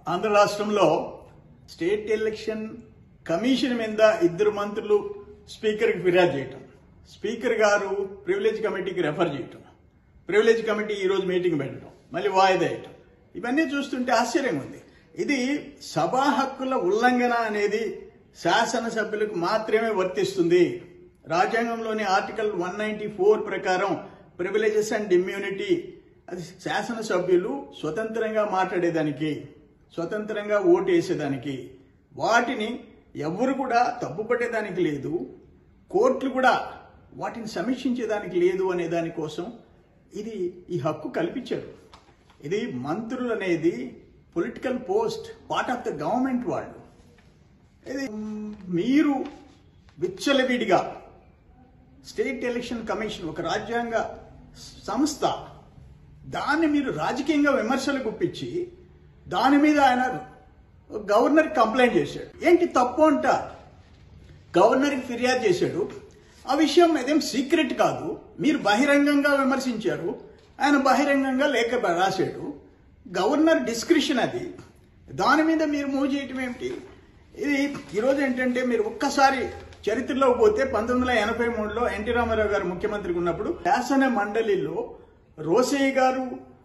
ఆంధ్ర రాష్ట్రంలో state election commission మీద ఇద్దరు మంత్రులు స్పీకర్కి ఫిర్యాదు చేయటం, స్పీకర్ గారు ప్రివిలేజ్ కమిటీకి రెఫర్ చేయటం, ప్రివిలేజ్ కమిటీ ఈరోజు మీటింగ్ పెట్టడం, మళ్ళీ వాయిదా వేయటం, ఇవన్నీ చూస్తుంటే ఆశ్చర్యంగా ఉంది. ఇది సభా హక్కుల ఉల్లంఘన అనేది శాసనసభ్యులకు మాత్రమే వర్తిస్తుంది. రాజ్యాంగంలోని ఆర్టికల్ 194 ప్రకారం ప్రివిలేజెస్ అండ్ ఇమ్యూనిటీ అది శాసనసభ్యులు స్వతంత్రంగా మాట్లాడేదానికి, స్వతంత్రంగా ఓటు వేసేదానికి, వాటిని ఎవరు కూడా తప్పుపట్టేదానికి లేదు, కోర్టులు కూడా వాటిని సమీక్షించేదానికి లేదు అనే దానికోసం ఈ హక్కు కల్పించారు. ఇది మంత్రులు అనేది political post, part of the government. వాళ్ళు ఇది మీరు విచ్చలవిడిగా స్టేట్ ఎలక్షన్ కమిషన్ ఒక రాజ్యాంగ సంస్థ, దాన్ని మీరు రాజకీయంగా విమర్శలు గుప్పించి దాని మీద ఆయన గవర్నర్కి కంప్లైంట్ చేశాడు. ఏంటి తప్పు అంట గవర్నర్కి ఫిర్యాదు చేశాడు. ఆ విషయం అదేం సీక్రెట్ కాదు, మీరు బహిరంగంగా విమర్శించారు, ఆయన బహిరంగంగా లేఖ రాశాడు. గవర్నర్ డిస్క్రిషన్ అది, దాని మీద మీరు మూవ్ చేయటం ఏమిటి? ఇది ఈరోజు ఏంటంటే మీరు ఒక్కసారి చరిత్రలోకి పోతే 1983లో ఎన్టీ రామారావు గారు ముఖ్యమంత్రిగా ఉన్నప్పుడు శాసన మండలిలో రోసయ్య గారు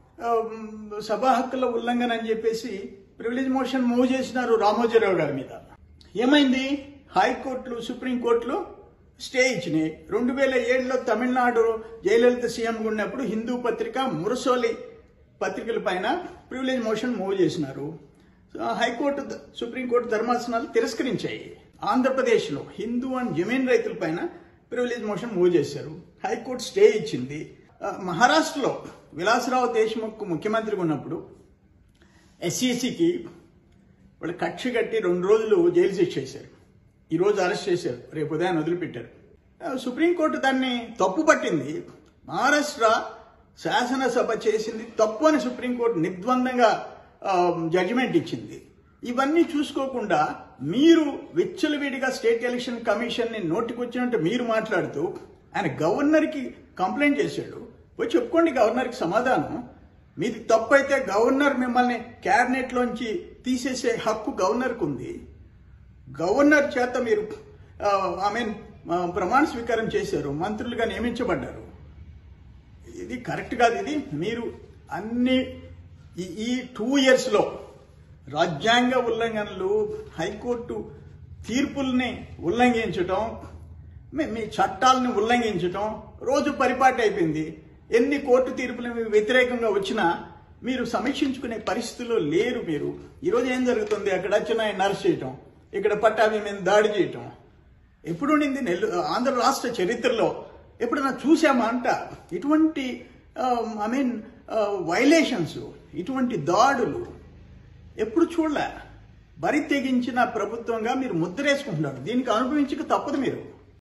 సభా హక్కుల ఉల్లంఘన అని చెప్పేసి ప్రివిలేజ్ మోషన్ మూవ్ చేసినారు రామోజీరావు గారి మీద. ఏమైంది? హైకోర్టులు, సుప్రీంకోర్టులు స్టే ఇచ్చినాయి. 2007లో తమిళనాడు జయలలిత సీఎం ఉన్నప్పుడు హిందూ పత్రిక, మురసోలి పత్రికల పైన ప్రివిలేజ్ మోషన్ మూవ్ చేసినారు. హైకోర్టు, సుప్రీంకోర్టు ధర్మాసనాలు తిరస్కరించాయి. ఆంధ్రప్రదేశ్లో హిందూ అండ్ జమీన్ రైతుల పైన ప్రివిలేజ్ మోషన్ మూవ్ చేశారు, హైకోర్టు స్టే ఇచ్చింది. మహారాష్ట్రలో విలాసరావు దేశ్ముఖ్ ముఖ్యమంత్రిగా ఉన్నప్పుడు ఎస్సీసీకి వాళ్ళు కక్ష కట్టి 2 రోజులు జైలు శిక్ష చేశారు. ఈరోజు అరెస్ట్ చేశారు, రేపు ఉదయాన్ని వదిలిపెట్టారు. సుప్రీంకోర్టు దాన్ని తప్పు పట్టింది. మహారాష్ట్ర శాసనసభ చేసింది తప్పు అని సుప్రీంకోర్టు నిర్ద్వందంగా జడ్జిమెంట్ ఇచ్చింది. ఇవన్నీ చూసుకోకుండా మీరు విచ్చలవిడిగా స్టేట్ ఎలక్షన్ కమిషన్ని నోటికొచ్చినట్టు మీరు మాట్లాడుతూ ఆయన గవర్నర్కి కంప్లైంట్ చేశాడు. పోయి చెప్పుకోండి గవర్నర్కి సమాధానం. మీది తప్పు అయితే గవర్నర్ మిమ్మల్ని క్యాబినెట్లోంచి తీసేసే హక్కు గవర్నర్కి ఉంది. గవర్నర్ చేత మీరు ప్రమాణ స్వీకారం చేశారు, మంత్రులుగా నియమించబడ్డారు. ఇది కరెక్ట్ కాదు. ఇది మీరు అన్ని ఈ 2 yearsలో రాజ్యాంగ ఉల్లంఘనలు, హైకోర్టు తీర్పుల్ని ఉల్లంఘించటం, మీ చట్టాలను ఉల్లంఘించటం రోజు పరిపాటి అయిపోయింది. ఎన్ని కోర్టు తీర్పులు వ్యతిరేకంగా వచ్చినా మీరు సమీక్షించుకునే పరిస్థితుల్లో లేరు. మీరు ఈరోజు ఏం జరుగుతుంది? అక్కడ వచ్చిన అరెస్ట్ చేయటం, ఇక్కడ పట్టాభి మీద దాడి చేయటం ఎప్పుడు ఉండింది? ఆంధ్ర రాష్ట్ర చరిత్రలో ఎప్పుడైనా చూసామా అంట ఇటువంటి వైలేషన్స్, ఇటువంటి దాడులు ఎప్పుడు చూడలే. బరి తెగించిన ప్రభుత్వంగా మీరు ముద్రేసుకుంటున్నారు. దీనికి అనుభవించక తప్పదు మీరు.